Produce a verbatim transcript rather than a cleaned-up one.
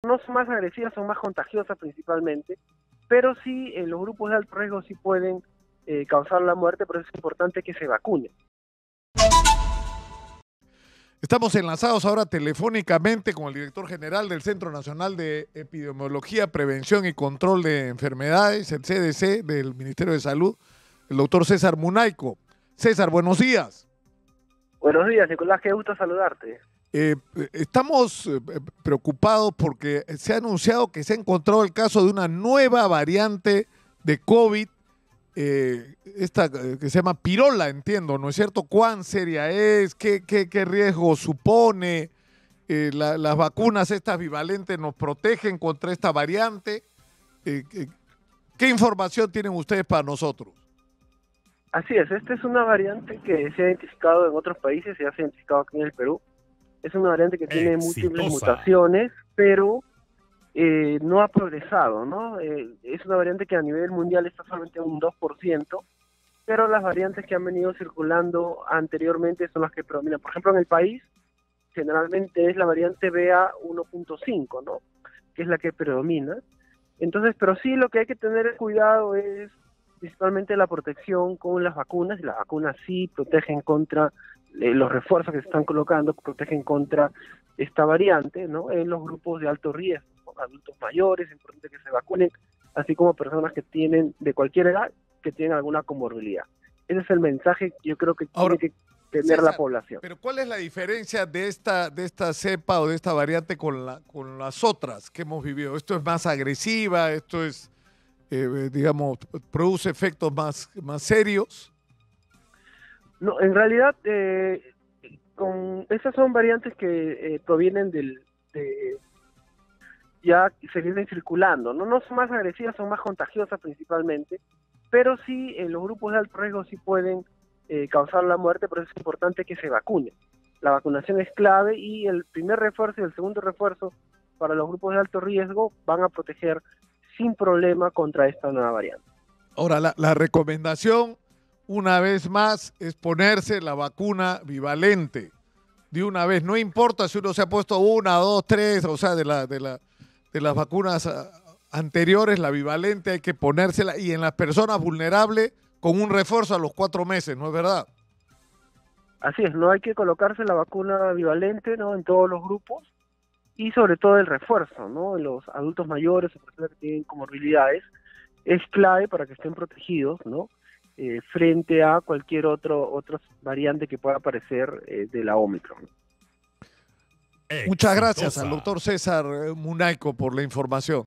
no son más agresivas, son más contagiosas principalmente, pero sí eh, los grupos de alto riesgo sí pueden eh, causar la muerte, por eso es importante que se vacunen. Estamos enlazados ahora telefónicamente con el director general del Centro Nacional de Epidemiología, Prevención y Control de Enfermedades, el C D C del Ministerio de Salud, el doctor César Munaico. César, buenos días. Buenos días, Nicolás, qué gusto saludarte. Eh, estamos eh, preocupados porque se ha anunciado que se ha encontrado el caso de una nueva variante de COVID, eh, esta eh, que se llama pirola, entiendo, ¿no es cierto? ¿Cuán seria es? ¿Qué, qué, qué riesgo supone? Eh, la, las vacunas estas bivalentes nos protegen contra esta variante. Eh, eh, ¿Qué información tienen ustedes para nosotros? Así es, esta es una variante que se ha identificado en otros países, se ha identificado aquí en el Perú. Es una variante que tiene Exitosa. múltiples mutaciones, pero eh, no ha progresado, ¿no? Eh, es una variante que a nivel mundial está solamente un dos por ciento, pero las variantes que han venido circulando anteriormente son las que predominan. Por ejemplo, en el país, generalmente es la variante B A uno punto cinco, ¿no? Que es la que predomina. Entonces, pero sí lo que hay que tener cuidado es principalmente la protección con las vacunas, y las vacunas sí protegen contra eh, los refuerzos que se están colocando, protegen contra esta variante, ¿no? En los grupos de alto riesgo, ¿no? Adultos mayores, es importante que se vacunen, así como personas que tienen, de cualquier edad, que tienen alguna comorbilidad. Ese es el mensaje que yo creo que Ahora, tiene que tener César, la población. Pero ¿cuál es la diferencia de esta, de esta cepa o de esta variante con, la, con las otras que hemos vivido? ¿Esto es más agresiva? ¿Esto es, eh, digamos, produce efectos más, más serios? No, en realidad, eh, con esas son variantes que eh, provienen del, de, ya se vienen circulando, ¿no? No son más agresivas, son más contagiosas principalmente, pero sí eh, los grupos de alto riesgo sí pueden eh, causar la muerte, por eso es importante que se vacunen. La vacunación es clave y el primer refuerzo y el segundo refuerzo para los grupos de alto riesgo van a proteger sin problema contra esta nueva variante. Ahora, la, la recomendación, una vez más, es ponerse la vacuna bivalente de una vez. No importa si uno se ha puesto una, dos, tres, o sea, de, la, de, la, de las vacunas anteriores, la bivalente hay que ponérsela, y en las personas vulnerables con un refuerzo a los cuatro meses, ¿no es verdad? Así es, no hay que colocarse la vacuna bivalente, ¿no? En todos los grupos, y sobre todo el refuerzo, ¿no? En los adultos mayores o personas que tienen comorbilidades, es clave para que estén protegidos, ¿no? Eh, frente a cualquier otro otra variante que pueda aparecer eh, de la Omicron. Muchas gracias al doctor César Munaico por la información.